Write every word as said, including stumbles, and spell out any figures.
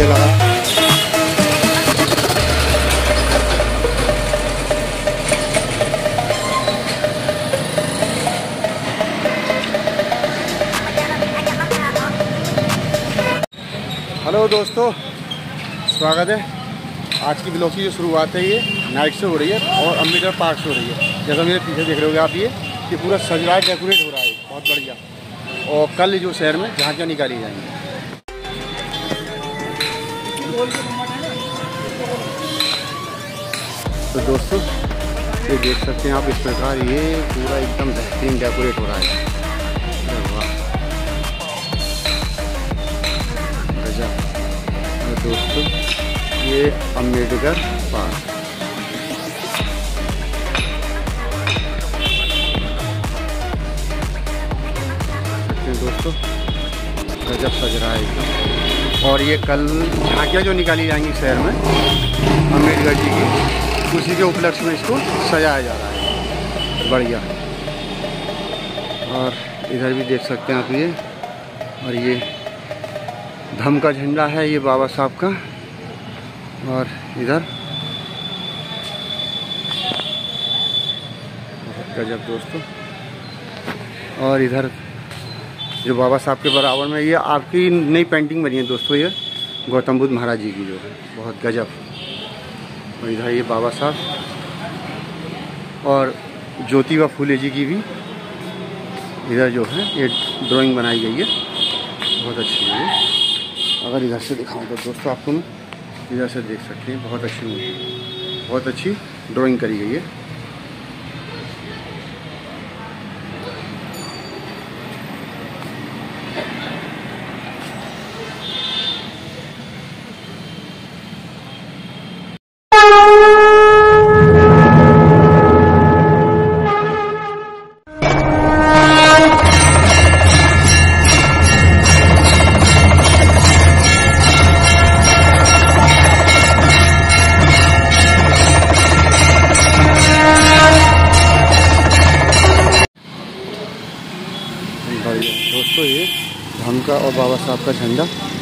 लगा। हेलो दोस्तों, स्वागत है। आज की ब्लॉग की जो शुरुआत है ये नाइट से हो रही है और अम्बेडकर पार्क से हो रही है। जैसा मेरे पीछे देख रहे होगे आप, ये ये पूरा सज रहा है, डेकोरेट हो रहा है, बहुत बढ़िया। और कल जो शहर में झांकियाँ निकाली जाएंगी। तो दोस्तों ये देख सकते हैं आप, इस प्रकार ये पूरा एकदम बेहतरीन डेकोरेट हो रहा है। वाह गजब। तो दोस्तों ये अम्बेडकर पार्क, दोस्तों गजब सज रहा है एकदम। और ये कल झांकियाँ जो निकाली जाएंगी शहर में अम्बेडकर जी की, उसी के उपलक्ष्य में इसको सजाया जा रहा है, बढ़िया। और इधर भी देख सकते हैं आप ये, और ये धम का झंडा है ये बाबा साहब का। और इधर गजब दोस्तों। और इधर जो बाबा साहब के बराबर में ये आपकी नई पेंटिंग बनी है दोस्तों, ये गौतम बुद्ध महाराज जी की जो है, बहुत गजब। और इधर ये बाबा साहब और ज्योतिबा फूले जी की भी इधर जो है ये ड्राइंग बनाई गई है, बहुत अच्छी है। अगर इधर से दिखाऊं तो दोस्तों आपको मैं इधर से देख सकते हैं, बहुत अच्छी मूर्ति, बहुत अच्छी ड्राइंग करी गई है। दोस्तों ये धम का और बाबा साहब का झंडा